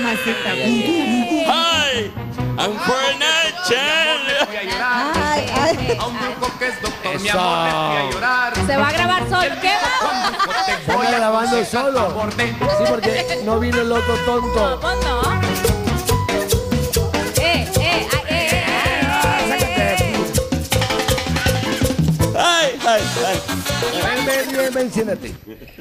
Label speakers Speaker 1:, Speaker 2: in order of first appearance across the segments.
Speaker 1: mamacita.
Speaker 2: Hi, I'm Fernando.
Speaker 3: A un grupo que es doctor, mi amor, les voy a llorar.
Speaker 4: Se va a grabar solo. ¿Qué va?
Speaker 5: Están grabando solo. Sí, porque no vino el otro tonto.
Speaker 4: No, pues no.
Speaker 5: Ven, siéntate.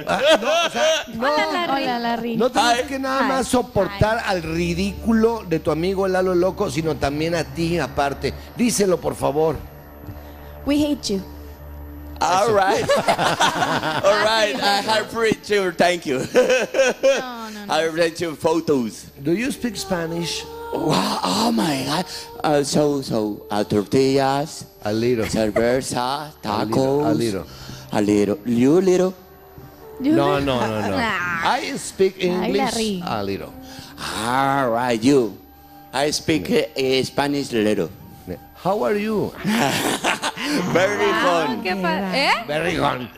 Speaker 4: Hola, Larry.
Speaker 5: No tienes que nada más soportar al ridículo de tu amigo Lalo Loco, sino también a ti aparte. Díselo, por favor.
Speaker 4: We hate you.
Speaker 2: All right. All right. I have picture. Thank you.
Speaker 4: No.
Speaker 2: I have picture photos.
Speaker 5: Do you speak Spanish?
Speaker 2: Wow. Oh my God. Tortillas.
Speaker 5: A little.
Speaker 2: Cerveza. Tacos.
Speaker 5: A little.
Speaker 2: A little. You little.
Speaker 5: No. I speak English a little.
Speaker 2: All right. You. I speak Spanish little.
Speaker 5: How are you?
Speaker 2: Very fun.
Speaker 4: ¿Qué pasa?
Speaker 5: Very good.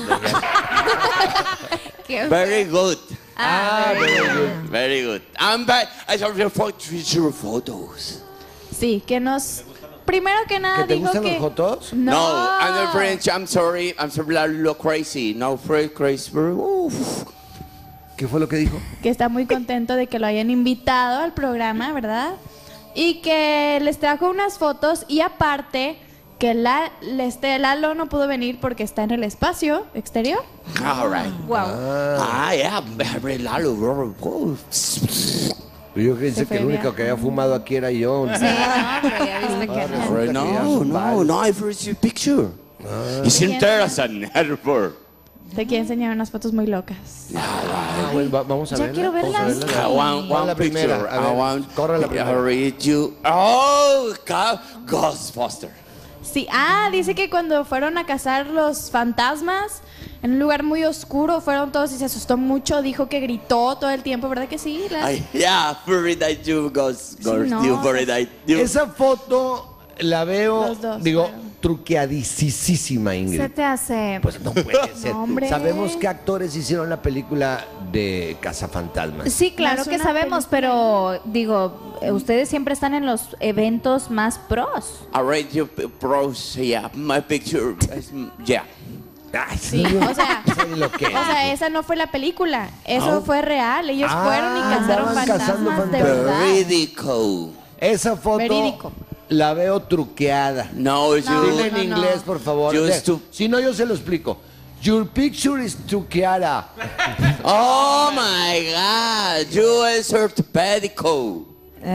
Speaker 2: Very good.
Speaker 5: Very good.
Speaker 2: Very good. I'm back. I saw your photos.
Speaker 4: Sí, que nos... Primero que nada
Speaker 5: ¿Que te
Speaker 4: dijo
Speaker 5: gustan
Speaker 4: que...
Speaker 5: los jotos?
Speaker 2: No, I'm not French. I'm sorry. I'm sorry. A little crazy. No, crazy. Uf.
Speaker 5: ¿Qué fue lo que dijo?
Speaker 4: Que está muy contento de que lo hayan invitado al programa, ¿verdad? Y que les trajo unas fotos y aparte que Lalo no pudo venir porque está en el espacio exterior.
Speaker 2: All right.
Speaker 4: Wow.
Speaker 2: Yeah. Very Lalo.
Speaker 5: Yo pensé que el único que había fumado aquí era yo.
Speaker 4: Sí, no, pero ya viste que no.
Speaker 2: No, I've received a picture. It's interesting.
Speaker 4: Te quiero enseñar unas fotos muy locas.
Speaker 5: Bueno, vamos a
Speaker 4: Ya
Speaker 5: verla.
Speaker 4: quiero verlas.
Speaker 2: One
Speaker 5: la primera.
Speaker 2: picture.
Speaker 5: A ver, corre la primera.
Speaker 2: Read you. Oh, Ghostbuster.
Speaker 4: Sí, dice que cuando fueron a cazar los fantasmas en un lugar muy oscuro, fueron todos y se asustó mucho, dijo que gritó todo el tiempo, ¿verdad que sí?
Speaker 2: Yeah, very nice you, Ghost.
Speaker 4: no.
Speaker 2: You very nice.
Speaker 5: Esa foto la veo,
Speaker 4: Los dos,
Speaker 5: digo,
Speaker 4: pero-
Speaker 5: truqueadísima, Ingrid.
Speaker 4: Se te hace...
Speaker 5: Pues no puede ser.
Speaker 4: No, hombre.
Speaker 5: Sabemos qué actores hicieron la película de Cazafantasmas.
Speaker 6: Sí, claro
Speaker 4: No es
Speaker 6: que
Speaker 4: una
Speaker 6: sabemos,
Speaker 4: película.
Speaker 6: pero digo, ustedes siempre están en los eventos más pros.
Speaker 2: I read you, bros. Yeah, my picture. Yeah.
Speaker 5: Ay,
Speaker 4: Sí, o sea,
Speaker 5: no sé ni lo que es.
Speaker 4: esa no fue la película, eso fue real. Ellos fueron y cazaron
Speaker 5: andaban cazando
Speaker 4: fantasmas de
Speaker 5: fantasmas.
Speaker 4: verdad.
Speaker 2: Verídico.
Speaker 5: Esa foto
Speaker 4: Verídico.
Speaker 5: la veo truqueada.
Speaker 2: No, you.
Speaker 5: Dile en inglés, por favor.
Speaker 2: Just to-
Speaker 5: Si no, yo se lo explico. Your picture is truqueada.
Speaker 2: Oh my God. You is orthopedico.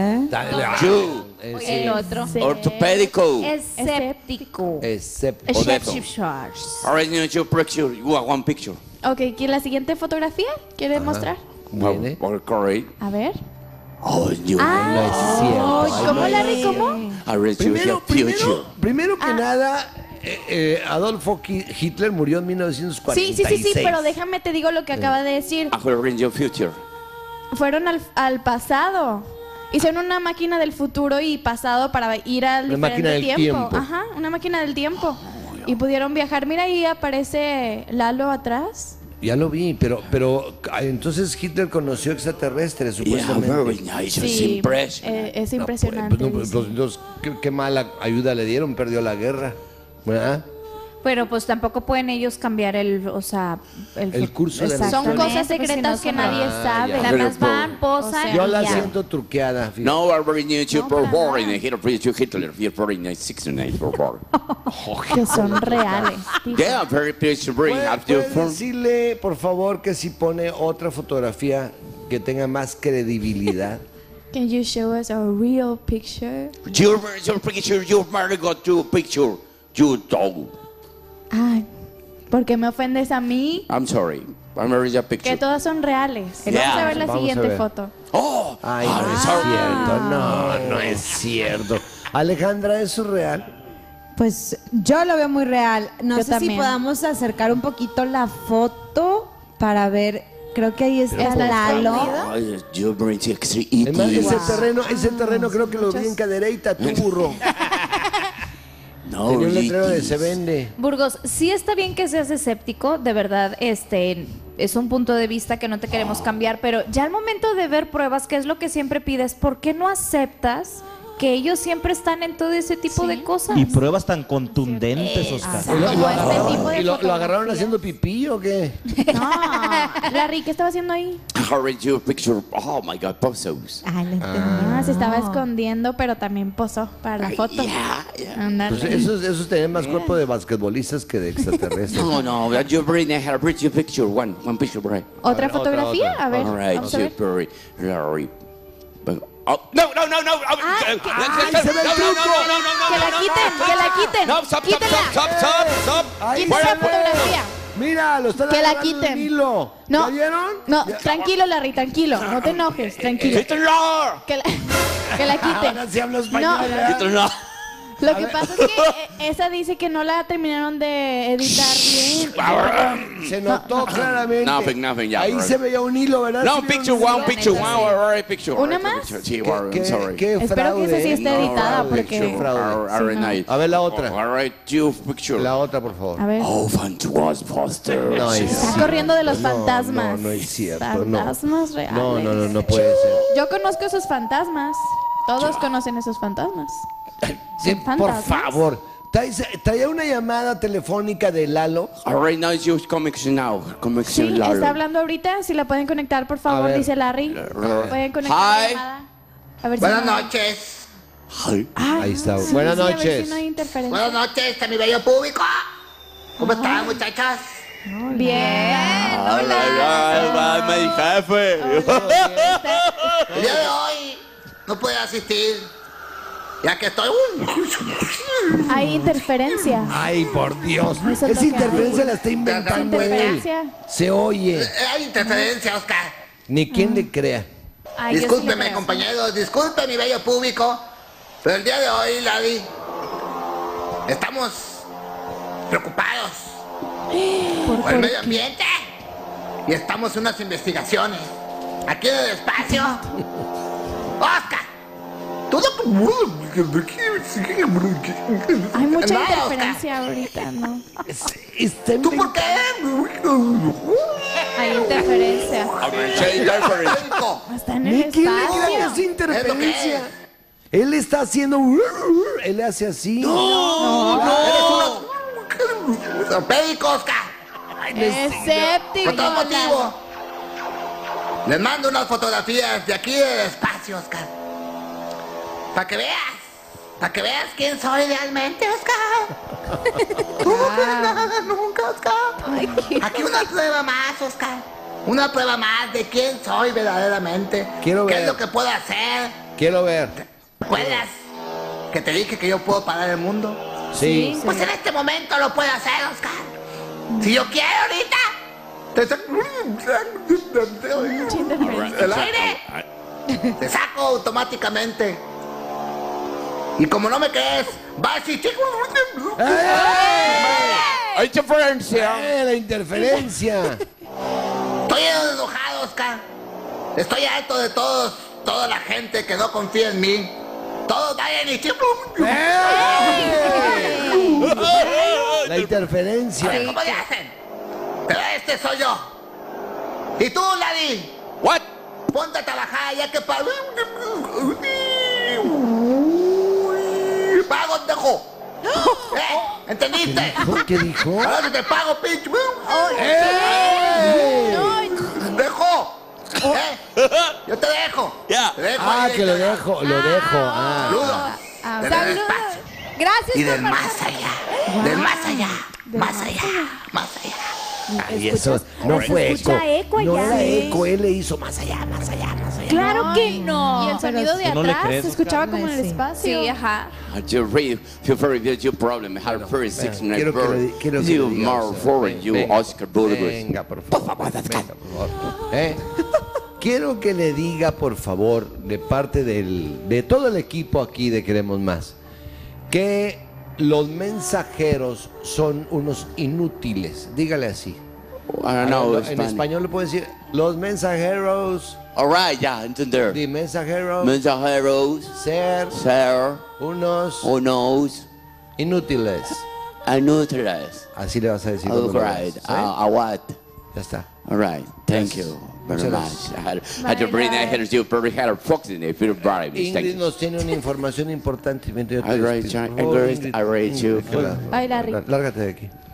Speaker 2: You.
Speaker 6: El otro.
Speaker 2: Orthopedico.
Speaker 6: Escéptico.
Speaker 5: Excepto.
Speaker 2: Alright, your picture. You have one picture.
Speaker 4: Ok, ¿quién la siguiente fotografía quiere mostrar?
Speaker 5: Viene.
Speaker 2: Correct.
Speaker 4: A ver.
Speaker 2: Oh, you.
Speaker 5: No es cierto.
Speaker 4: Ay, ¿cómo, Larry? ¿Cómo?
Speaker 2: I read you your future.
Speaker 5: Primero que nada, Adolfo Hitler murió en 1946.
Speaker 4: Sí, pero déjame te digo lo que acaba de decir.
Speaker 2: I will read your future.
Speaker 4: Fueron al pasado. Hicieron una máquina del futuro y pasado para ir al
Speaker 5: Una máquina
Speaker 4: diferente
Speaker 5: del
Speaker 4: tiempo.
Speaker 5: tiempo.
Speaker 4: Ajá, una máquina del tiempo. Y pudieron viajar. Mira, ahí aparece Lalo atrás.
Speaker 5: Ya lo vi, pero entonces Hitler conoció extraterrestres,
Speaker 2: Yeah,
Speaker 5: supuestamente.
Speaker 2: very nice. It's
Speaker 4: Sí,
Speaker 2: impressive.
Speaker 4: es
Speaker 5: No,
Speaker 4: impresionante.
Speaker 5: pues,
Speaker 4: dice.
Speaker 5: entonces, qué mala ayuda le dieron, perdió la guerra. ¿Verdad?
Speaker 6: Pero pues tampoco pueden ellos cambiar el
Speaker 5: curso de la
Speaker 4: Son
Speaker 5: historia.
Speaker 4: cosas secretas que nadie sabe.
Speaker 5: ya.
Speaker 6: Nada más van, posan
Speaker 4: O sea,
Speaker 5: Yo
Speaker 6: y
Speaker 5: la
Speaker 6: ya.
Speaker 5: siento truqueada. fíjate.
Speaker 2: No, I very need you
Speaker 4: No,
Speaker 2: for
Speaker 4: para
Speaker 2: war in
Speaker 4: nada.
Speaker 2: the hit of Hitler. You're very nice. 69 for war.
Speaker 4: Que son reales. dice.
Speaker 2: Yeah, I'm very pleased to bring up your
Speaker 5: ¿Puede
Speaker 2: phone.
Speaker 5: decirle, por favor, que si pone otra fotografía que tenga más credibilidad?
Speaker 4: Can you show us a real picture?
Speaker 2: Your picture, you very got your picture. You dog.
Speaker 4: Ay, ¿por qué me ofendes a mí?
Speaker 2: I'm sorry. I'm very your
Speaker 4: Que
Speaker 2: picture.
Speaker 4: todas son reales.
Speaker 2: Yeah.
Speaker 4: Vamos a ver la
Speaker 5: Vamos a
Speaker 4: siguiente
Speaker 5: ver.
Speaker 4: foto.
Speaker 2: Oh,
Speaker 5: Ay, no es cierto. No es cierto. Alejandra, ¿eso es real?
Speaker 1: Pues yo lo veo muy real. No
Speaker 4: Yo
Speaker 1: sé
Speaker 4: también.
Speaker 1: si podamos acercar un poquito la foto para ver. Creo que ahí está Lalo.
Speaker 2: you very sexy.
Speaker 5: Además,
Speaker 2: It
Speaker 5: ese terreno creo que lo vi en Cadereyta, tu burro.
Speaker 2: No,
Speaker 5: Tenía un letrero de
Speaker 2: it
Speaker 5: se
Speaker 2: is.
Speaker 5: vende.
Speaker 6: Burgos, sí está bien que seas escéptico, de verdad, es un punto de vista que no te queremos cambiar, pero ya al momento de ver pruebas, que es lo que siempre pides, ¿por qué no aceptas que ellos siempre están en todo ese tipo de cosas?
Speaker 7: Y pruebas tan contundentes, Oscar.
Speaker 4: Como este tipo de
Speaker 5: ¿Y lo
Speaker 4: fotografía.
Speaker 5: agarraron haciendo pipí o qué?
Speaker 4: No, Larry, ¿qué estaba haciendo ahí?
Speaker 2: How did you picture? Oh my God, poses.
Speaker 1: Ay, no entendí.
Speaker 4: Se estaba escondiendo, pero también posó para la foto.
Speaker 2: Yeah, yeah.
Speaker 4: Ándale.
Speaker 5: Pues esos tienen más cuerpo de basquetbolistas que de extraterrestres.
Speaker 2: No, you bring a bring your picture, one picture, right?
Speaker 4: ¿Otra
Speaker 5: A ver,
Speaker 4: fotografía?
Speaker 5: otra.
Speaker 4: A ver,
Speaker 2: All right,
Speaker 4: vamos a ver.
Speaker 2: super Larry. Oh, no.
Speaker 5: se ve el truco.
Speaker 4: Que la quiten, que la quiten.
Speaker 2: No, stop.
Speaker 5: Ahí
Speaker 4: Quita
Speaker 5: se
Speaker 4: la
Speaker 5: ve.
Speaker 4: fotografía.
Speaker 5: Mira, lo están
Speaker 4: Que la
Speaker 5: agarrando
Speaker 4: quiten.
Speaker 5: en hilo.
Speaker 4: No,
Speaker 5: ¿Ya vieron?
Speaker 4: no, tranquilo, Larry, tranquilo. No te enojes, tranquilo.
Speaker 2: Quítenlo.
Speaker 4: Que la quiten.
Speaker 5: Ahora sí hablo español.
Speaker 4: No.
Speaker 5: ¿eh?
Speaker 2: Quítenlo.
Speaker 4: Lo que pasa es que esa dice que no la terminaron de editar bien.
Speaker 5: Se notó claramente.
Speaker 2: Nothing, ya.
Speaker 5: Ahí se veía un hilo, ¿verdad?
Speaker 2: No,
Speaker 5: ¿Sí vieron
Speaker 2: picture
Speaker 5: un
Speaker 2: one,
Speaker 5: hilo?
Speaker 2: picture one, all right, picture.
Speaker 4: ¿Una
Speaker 2: all right,
Speaker 4: más?
Speaker 2: picture. Sí, well, I'm sorry.
Speaker 5: Qué
Speaker 4: Espero que esa sí esté
Speaker 5: ¿eh?
Speaker 4: editada,
Speaker 2: all right,
Speaker 4: porque...
Speaker 2: picture, all right, nice.
Speaker 5: A ver la otra.
Speaker 2: All right, you picture.
Speaker 5: La otra, por favor.
Speaker 4: A ver.
Speaker 2: Oh, fantastic.
Speaker 5: No,
Speaker 4: Está corriendo de los fantasmas.
Speaker 5: No es cierto. No.
Speaker 4: Fantasmas reales.
Speaker 5: No puede ser.
Speaker 4: Yo conozco esos fantasmas. Todos conocen esos fantasmas.
Speaker 5: Sí,
Speaker 4: Son
Speaker 5: por
Speaker 4: fantasmas.
Speaker 5: favor. Traía una llamada telefónica de Lalo.
Speaker 2: All right, now you connection now. Connection
Speaker 4: Sí,
Speaker 2: Lalo.
Speaker 4: está hablando ahorita. Si la pueden conectar, por
Speaker 5: A
Speaker 4: favor,
Speaker 5: ver.
Speaker 4: dice Larry. Pueden conectar la
Speaker 2: Hi.
Speaker 4: llamada. A ver
Speaker 8: Buenas
Speaker 4: si
Speaker 8: noches.
Speaker 2: Hi.
Speaker 5: Ahí está.
Speaker 4: Sí,
Speaker 5: Buenas
Speaker 4: sí, a ver
Speaker 5: noches.
Speaker 4: si no hay interferencia.
Speaker 8: Buenas noches, mi bello público. ¿Cómo están, muchachas?
Speaker 4: Bien.
Speaker 2: Hola, mi jefe.
Speaker 8: El día de hoy no pude asistir, ya que estoy...
Speaker 4: Hay interferencia.
Speaker 5: Ay, por Dios.
Speaker 4: Eso
Speaker 5: Esa
Speaker 4: toca.
Speaker 5: interferencia la está inventando él.
Speaker 4: Interferencia.
Speaker 5: Se oye.
Speaker 8: Hay interferencia, Oscar.
Speaker 5: Ni quien le crea.
Speaker 4: Ay, yo sí le
Speaker 8: Discúlpeme,
Speaker 4: creo.
Speaker 8: compañeros, disculpe, mi bello público, pero el día de hoy, Larry, estamos preocupados por el medio ambiente y estamos en unas investigaciones aquí en el espacio. Oscar, tú
Speaker 4: Hay mucha
Speaker 8: No,
Speaker 4: interferencia ahorita, ¿no?
Speaker 5: Está
Speaker 8: ¿Tú por qué?
Speaker 4: Hay interferencia.
Speaker 8: Médico.
Speaker 4: Está en el
Speaker 5: ¿Quién le crea esa
Speaker 4: espacio.
Speaker 5: interferencia? Él está haciendo. Él le hace así.
Speaker 8: Ortopédico, Oscar.
Speaker 4: Escéptico.
Speaker 8: Por todo motivo. Les mando unas fotografías de aquí del espacio, Oscar. Para que veas. Para que veas quién soy realmente, Oscar. Tú no crees nada nunca, Oscar. Aquí una prueba más, Oscar. Una prueba más de quién soy verdaderamente.
Speaker 5: Quiero
Speaker 8: ¿Qué
Speaker 5: ver.
Speaker 8: es lo que puedo hacer?
Speaker 5: Quiero ver.
Speaker 8: ¿Recuerdas que te dije que yo puedo parar el mundo?
Speaker 5: Sí.
Speaker 8: Pues en este momento lo puedo hacer, Oscar. Si yo quiero ahorita, te saco
Speaker 4: Mucha interferencia.
Speaker 8: el aire. Te saco automáticamente. Y como no me crees, vas y
Speaker 2: Hay interferencia.
Speaker 5: La interferencia.
Speaker 8: estoy enojado, Oscar. Estoy harto de toda la gente que no confía en mí. Todos vayan y
Speaker 5: La interferencia.
Speaker 8: A ver cómo le hacen. Pero este soy yo. Y tú, Larry,
Speaker 2: What?
Speaker 8: ponte a trabajar ya que para... ¡Pago, dejo! ¿Entendiste?
Speaker 5: ¿Qué dijo?
Speaker 8: Ahora que te pago, pinche.
Speaker 5: ¡Ey!
Speaker 8: ¡Dejo! Yo te dejo.
Speaker 2: Ya.
Speaker 8: Te dejo
Speaker 5: Ah,
Speaker 8: ahí
Speaker 5: que lo
Speaker 8: en el
Speaker 5: dejo, lo dejo. Ah.
Speaker 8: saludo. Del
Speaker 4: Saludos.
Speaker 8: espacio.
Speaker 1: Gracias
Speaker 8: Y
Speaker 1: por
Speaker 8: del más allá. Del más allá. Más allá. Más allá.
Speaker 5: Y eso no fue eco.
Speaker 6: escucha eco
Speaker 5: No
Speaker 6: allá.
Speaker 5: era
Speaker 6: Sí.
Speaker 5: eco, él le hizo más allá, más allá, más allá.
Speaker 6: Claro que no.
Speaker 4: Y el sonido de
Speaker 7: ¿Tú no le
Speaker 4: atrás
Speaker 7: crees,
Speaker 4: se escuchaba
Speaker 1: Oscar?
Speaker 4: como en el
Speaker 1: Sí.
Speaker 4: espacio.
Speaker 6: Sí, ajá.
Speaker 2: You really feel very good. Your problem. Have very six
Speaker 5: Venga, quiero que
Speaker 2: you
Speaker 5: le diga,
Speaker 2: more
Speaker 5: o sea,
Speaker 2: forward. You
Speaker 5: venga,
Speaker 2: Oscar Boulevard.
Speaker 5: Venga, por favor. Venga, por favor. Quiero que le diga, por favor, de parte de todo el equipo aquí de Queremos Más, que los mensajeros son unos inútiles. Dígale así.
Speaker 2: I don't know.
Speaker 5: En español le puedo decir, los mensajeros,
Speaker 2: All right, ya, entender.
Speaker 5: de mensajeros,
Speaker 2: Mensajeros,
Speaker 5: ser
Speaker 2: ser,
Speaker 5: unos
Speaker 2: unos,
Speaker 5: inútiles.
Speaker 2: inútiles.
Speaker 5: Así le vas a decir.
Speaker 2: All
Speaker 5: cuando lo
Speaker 2: right.
Speaker 5: veas, ¿sí?
Speaker 2: A what?
Speaker 5: Ya está.
Speaker 2: All right. Thank you very
Speaker 5: Muchas
Speaker 2: much.
Speaker 5: gracias.
Speaker 2: I had to bring that here to you, very hard foxing if you brought me. Thank
Speaker 5: Ingrid
Speaker 2: you.
Speaker 5: nos tiene una información importante. Mientras yo te
Speaker 2: I rate
Speaker 5: despido.
Speaker 2: you.
Speaker 5: Por favor,
Speaker 2: I rate you.
Speaker 5: Ingrid,
Speaker 6: Baila, Rick.
Speaker 5: Lárgate de aquí.